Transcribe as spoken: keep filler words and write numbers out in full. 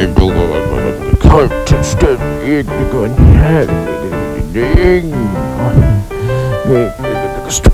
can't touch that egg. You're going to have it.